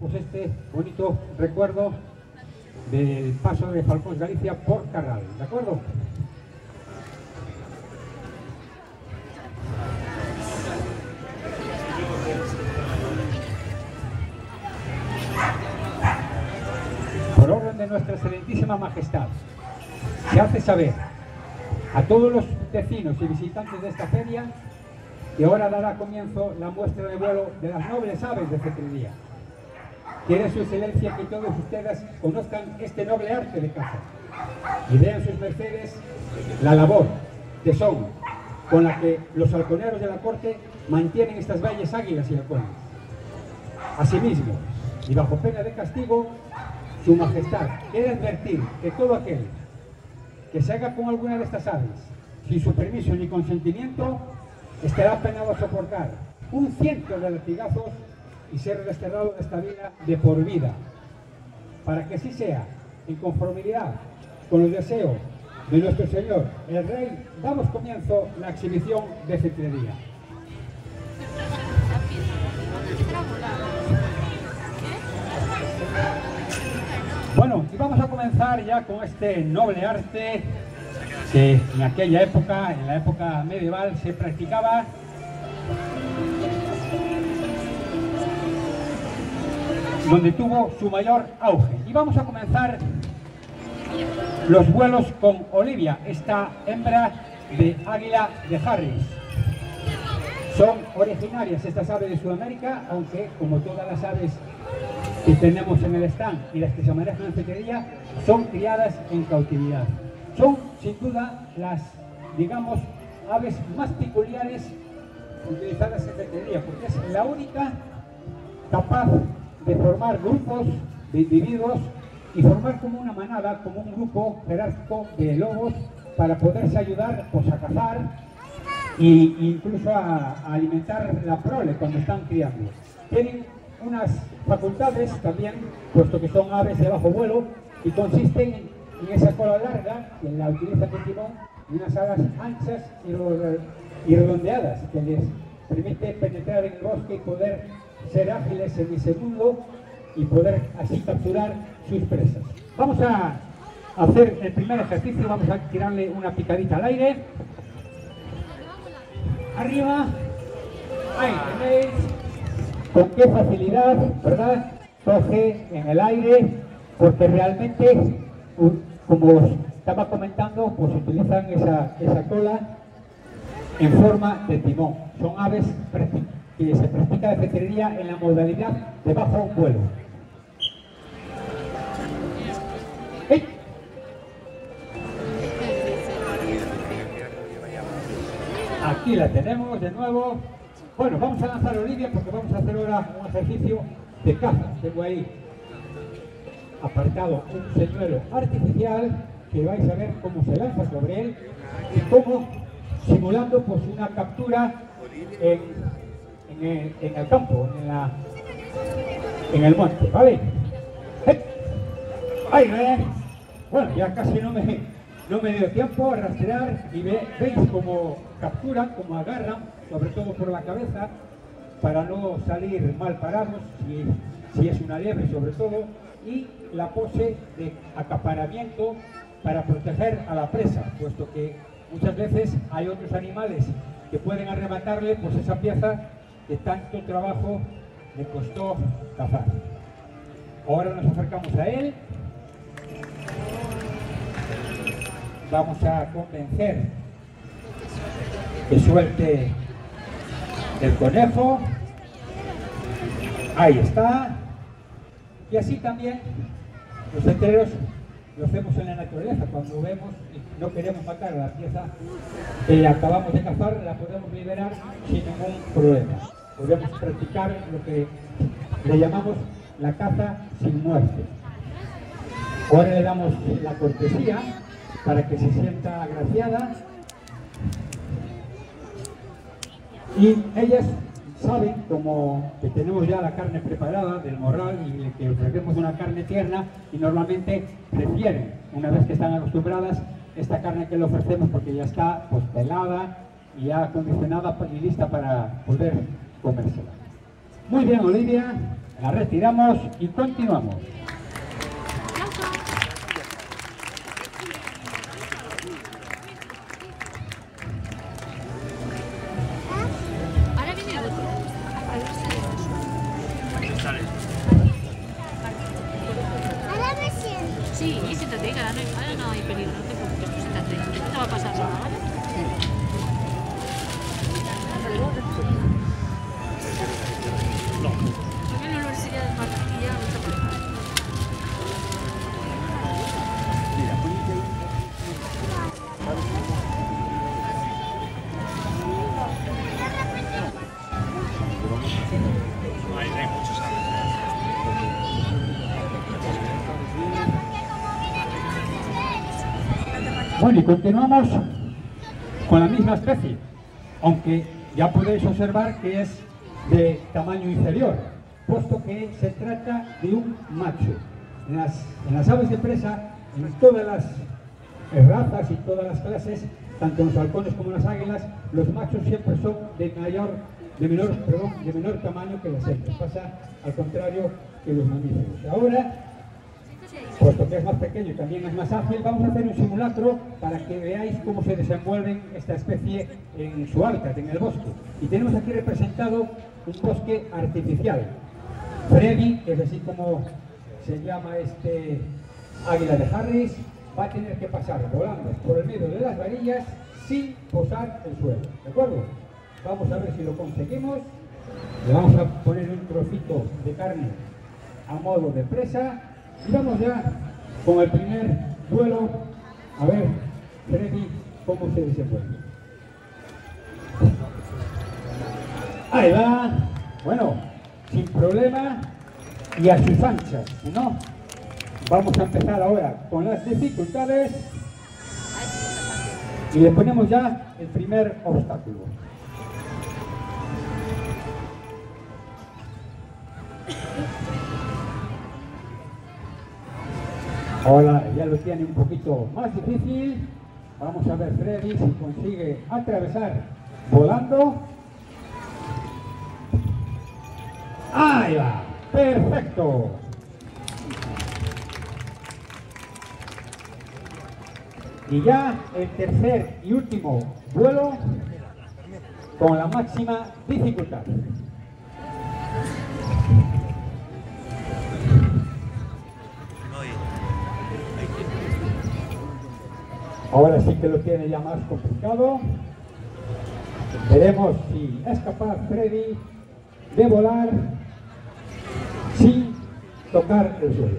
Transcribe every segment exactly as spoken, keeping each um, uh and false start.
pues este bonito recuerdo del paso de Falcóns Galicia por Carral, ¿de acuerdo? Por orden de nuestra excelentísima majestad, se hace saber a todos los vecinos y visitantes de esta feria que ahora dará comienzo la muestra de vuelo de las nobles aves de cetrería. Quiere su excelencia que todos ustedes conozcan este noble arte de caza y vean sus mercedes la labor, tesón, con la que los halconeros de la corte mantienen estas bellas águilas y halcones. Asimismo, y bajo pena de castigo, su majestad quiere advertir que todo aquel que se haga con alguna de estas aves, sin su permiso ni consentimiento, estará penado a soportar un ciento de latigazos y ser desterrado de esta vida de por vida. Para que así sea, en conformidad con los deseos de nuestro Señor, el Rey, damos comienzo a la exhibición de cetrería. Bueno, y vamos a comenzar ya con este noble arte que en aquella época, en la época medieval, se practicaba donde tuvo su mayor auge. Y vamos a comenzar los vuelos con Olivia, esta hembra de águila de Harris. Son originarias estas aves de Sudamérica, aunque como todas las aves que tenemos en el stand y las que se manejan en cetrería, son criadas en cautividad. Son sin duda las, digamos, aves más peculiares utilizadas en cetrería, porque es la única capaz de formar grupos de individuos y formar como una manada, como un grupo jerárquico de lobos para poderse ayudar pues, a cazar e incluso a, a alimentar la prole cuando están criando. Tienen unas facultades también, puesto que son aves de bajo vuelo, y consisten en, en esa cola larga, que la utiliza con timón, y unas alas anchas y, y redondeadas, que les permite penetrar en el bosque y poder ser ágiles en ese mundo y poder así capturar sus presas. Vamos a hacer el primer ejercicio, vamos a tirarle una picadita al aire. Arriba, ahí tenéis. Con qué facilidad, ¿verdad? Coge en el aire, porque realmente, como os estaba comentando, pues utilizan esa, esa cola en forma de timón. Son aves que se practica de cetrería en la modalidad de bajo vuelo. ¡Ey! Aquí la tenemos de nuevo. Bueno, vamos a lanzar a Olivia porque vamos a hacer ahora un ejercicio de caza. Tengo ahí aparcado un señuelo artificial que vais a ver cómo se lanza sobre él y cómo, simulando pues una captura en, en, el, en el campo, en, la, en el monte, ¿vale? ¡Eh! ¡Ahí ve! Bueno, ya casi no me, no me dio tiempo a rastrear y ve, veis cómo capturan, cómo agarran, sobre todo por la cabeza, para no salir mal parados, si, si es una liebre sobre todo, y la pose de acaparamiento para proteger a la presa, puesto que muchas veces hay otros animales que pueden arrebatarle pues esa pieza que tanto trabajo le costó cazar. Ahora nos acercamos a él, vamos a convencer que suelte el conejo, ahí está, y así también los cetreros lo hacemos en la naturaleza, cuando vemos y no queremos matar a la pieza que acabamos de cazar, la podemos liberar sin ningún problema. Podemos practicar lo que le llamamos la caza sin muerte. Ahora le damos la cortesía para que se sienta agraciada. Y ellas saben, como que tenemos ya la carne preparada del morral y que ofrecemos una carne tierna, y normalmente prefieren, una vez que están acostumbradas, esta carne que le ofrecemos porque ya está pues, pelada y ya acondicionada y lista para poder comérsela. Muy bien, Olivia, La retiramos y continuamos. Sí, siéntate, que ahora no hay, ahora no hay peligro, no te preocupes, tú siéntate, no te va a pasar nada, ¿vale? No. Porque en la universidad de Martilla no te preocupes. Hay, hay muchos aves. Bueno, y continuamos con la misma especie, aunque ya podéis observar que es de tamaño inferior, puesto que se trata de un macho. En las, en las aves de presa, en todas las razas y todas las clases, tanto en los halcones como en las águilas, los machos siempre son de mayor, de menor, perdón, de menor tamaño que las hembras. Pasa al contrario que los mamíferos. Ahora, puesto que es más pequeño y también es más ágil, vamos a hacer un simulacro para que veáis cómo se desenvuelven esta especie en su hábitat, en el bosque. Y tenemos aquí representado un bosque artificial. Freddy, que es así como se llama este águila de Harris, va a tener que pasar volando por el medio de las varillas sin posar el suelo, ¿de acuerdo? Vamos a ver si lo conseguimos. Le vamos a poner un trocito de carne a modo de presa. Y vamos ya con el primer vuelo, a ver, Freddy, cómo se desenvuelve. Ahí va, bueno, sin problema y a sus anchas, ¿no? Vamos a empezar ahora con las dificultades y le ponemos ya el primer obstáculo. Ahora ya lo tiene un poquito más difícil. Vamos a ver Freddy si consigue atravesar volando. ¡Ahí va! ¡Perfecto! Y ya el tercer y último vuelo con la máxima dificultad. Ahora sí que lo tiene ya más complicado. Veremos si es capaz Freddy de volar sin tocar el suelo.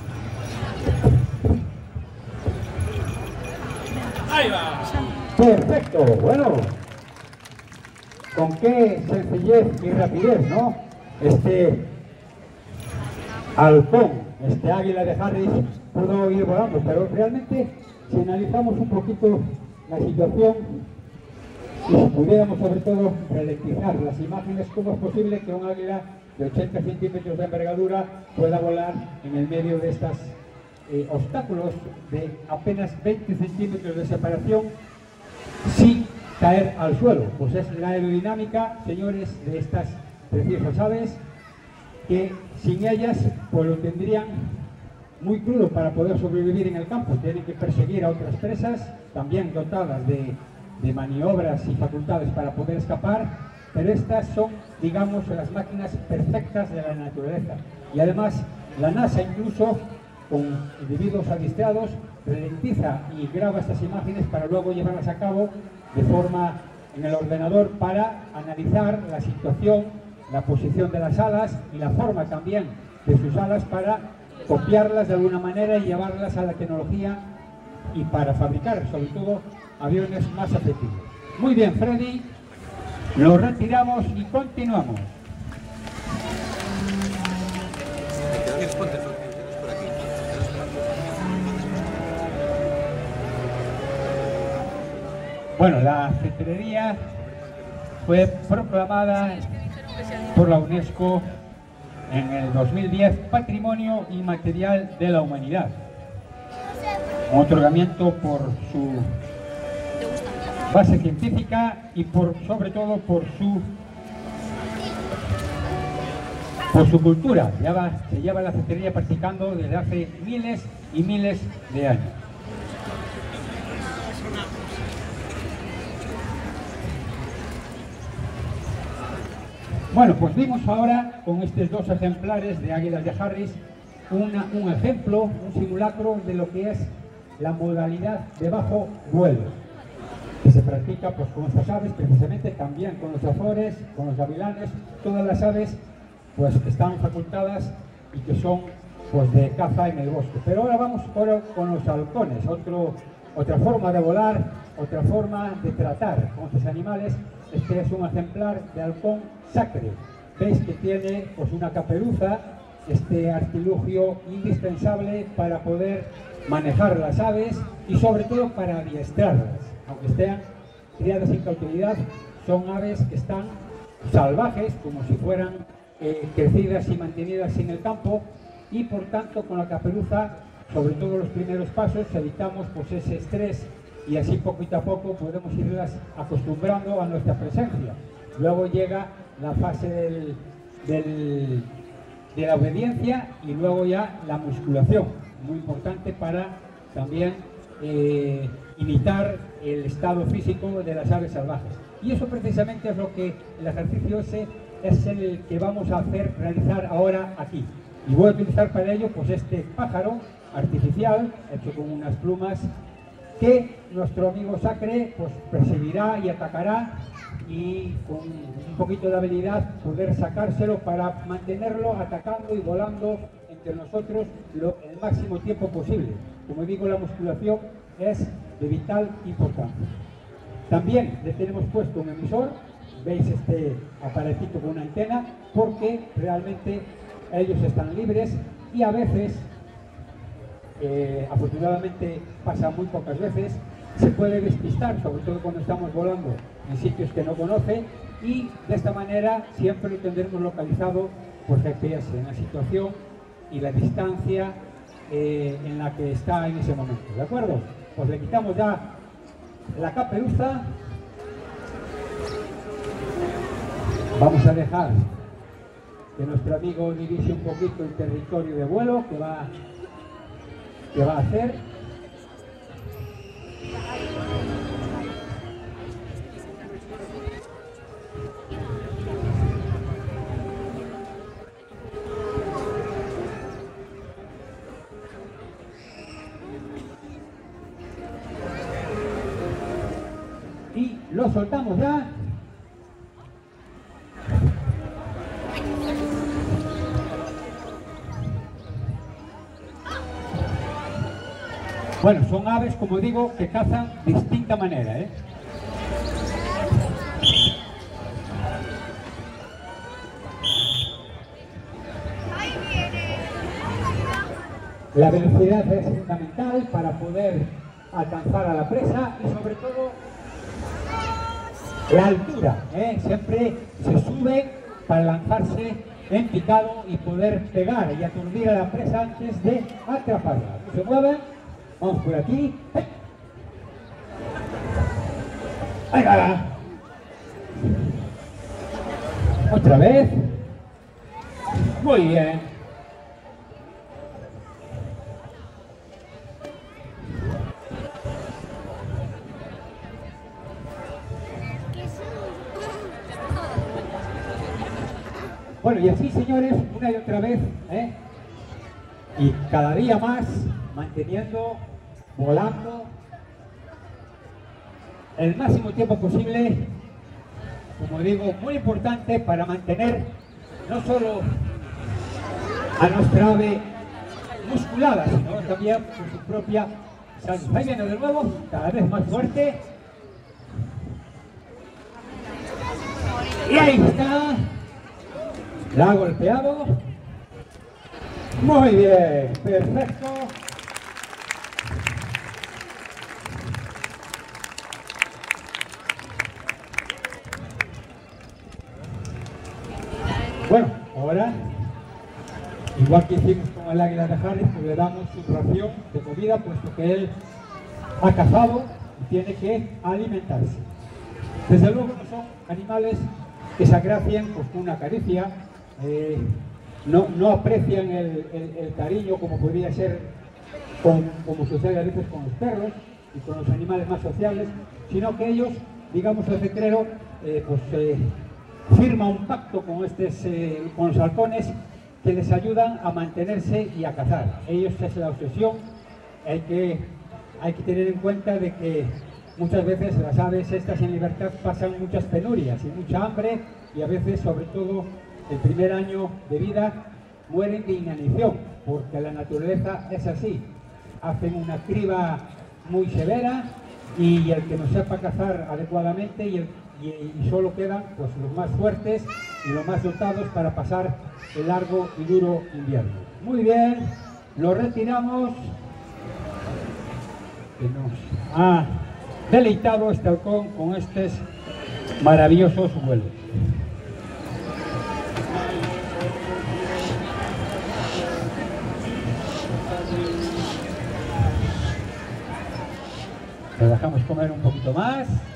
¡Ahí va! Perfecto, bueno. Con qué sencillez y rapidez, ¿no? Este halcón, este águila de Harris pudo ir volando, pero realmente si analizamos un poquito la situación y si pudiéramos sobre todo ralentizar las imágenes, ¿cómo es posible que un águila de ochenta centímetros de envergadura pueda volar en el medio de estos eh, obstáculos de apenas veinte centímetros de separación sin caer al suelo? Pues es la aerodinámica, señores, de estas preciosas aves, que sin ellas pues lo tendrían muy crudo para poder sobrevivir en el campo. Tienen que perseguir a otras presas, también dotadas de, de maniobras y facultades para poder escapar, pero estas son, digamos, las máquinas perfectas de la naturaleza. Y además, la NASA incluso, con individuos adiestrados, ralentiza y graba estas imágenes para luego llevarlas a cabo de forma en el ordenador para analizar la situación, la posición de las alas y la forma también de sus alas para copiarlas de alguna manera y llevarlas a la tecnología y para fabricar, sobre todo, aviones más efectivos. Muy bien, Freddy, lo retiramos y continuamos. Bueno, la cetrería fue proclamada por la UNESCO en el dos mil diez Patrimonio Inmaterial de la Humanidad. Un otorgamiento por su base científica y por, sobre todo por su por su cultura. Ya va, se lleva la cetrería practicando desde hace miles y miles de años. Bueno, pues vimos ahora con estos dos ejemplares de águilas de Harris una, un ejemplo, un simulacro de lo que es la modalidad de bajo vuelo, que se practica pues con estas aves, precisamente también con los azores, con los gavilanes, todas las aves pues están facultadas y que son pues de caza en el bosque. Pero ahora vamos ahora con los halcones, otro, otra forma de volar, otra forma de tratar con estos animales. Este es un ejemplar de halcón sacre. Veis que tiene pues una caperuza, este artilugio indispensable para poder manejar las aves y sobre todo para adiestrarlas. Aunque estén criadas sin cautividad, son aves que están salvajes, como si fueran eh, crecidas y mantenidas en el campo, y por tanto con la caperuza, sobre todo los primeros pasos, evitamos pues ese estrés y así poquito a poco podemos irlas acostumbrando a nuestra presencia. Luego llega la fase del, del, de la obediencia y luego ya la musculación, muy importante para también eh, imitar el estado físico de las aves salvajes. Y eso precisamente es lo que el ejercicio ese es el que vamos a hacer, realizar ahora aquí. Y voy a utilizar para ello pues este pájaro artificial hecho con unas plumas que nuestro amigo Sacre pues perseguirá y atacará, y con un poquito de habilidad poder sacárselo para mantenerlo atacando y volando entre nosotros lo, el máximo tiempo posible. Como digo, la musculación es de vital importancia. También le tenemos puesto un emisor, veis este aparatito con una antena, porque realmente ellos están libres y a veces, eh, afortunadamente pasa muy pocas veces, se puede despistar, sobre todo cuando estamos volando en sitios que no conoce, y de esta manera siempre lo tendremos localizado por G P S en la situación y la distancia eh, en la que está en ese momento, ¿de acuerdo? Pues le quitamos ya la caperuza. Vamos a dejar que nuestro amigo divise un poquito el territorio de vuelo que va, que va a hacer. Y lo soltamos ya. Bueno, son aves, como digo, que cazan de distinta manera, ¿eh? La velocidad es fundamental para poder alcanzar a la presa y sobre todo la altura, ¿eh? Siempre se sube para lanzarse en picado y poder pegar y aturdir a la presa antes de atraparla. No se mueven, vamos por aquí. ¡Eh! Ahí va. Otra vez. Muy bien. Bueno, y así, señores, una y otra vez, ¿eh? Y cada día más, manteniendo, volando, el máximo tiempo posible, como digo, muy importante para mantener no solo a nuestra ave musculada, sino también por su propia salud. Ahí viene de nuevo, cada vez más fuerte. Y ahí está. La ha golpeado. Muy bien, perfecto. Bueno, ahora, igual que hicimos con el águila de Harris, pues le damos su ración de comida, puesto que él ha cazado y tiene que alimentarse. Desde luego no son animales que se agracien pues, con una caricia. Eh, no, no aprecian el, el, el cariño como podría ser, con, como sucede a veces con los perros y con los animales más sociales, sino que ellos, digamos, el cetrero, eh, pues eh, firma un pacto con, estos, eh, con los halcones que les ayudan a mantenerse y a cazar. Ellos es la obsesión. Hay que, hay que tener en cuenta de que muchas veces las aves estas en libertad pasan muchas penurias y mucha hambre, y a veces, sobre todo el primer año de vida, mueren de inanición, porque la naturaleza es así. Hacen una criba muy severa y el que no sepa cazar adecuadamente, y, el, y, y solo quedan pues los más fuertes y los más dotados para pasar el largo y duro invierno. Muy bien, lo retiramos. Que nos ha deleitado este halcón con estos maravillosos vuelos. Le dejamos comer un poquito más.